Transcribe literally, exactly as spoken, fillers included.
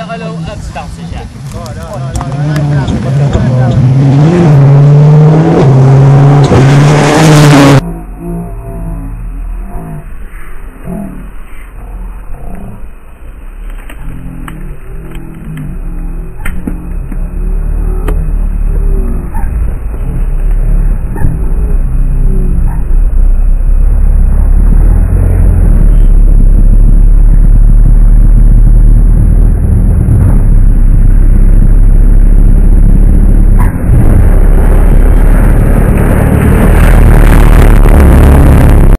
alors hop, start, c'est cher. Oh là là là là là.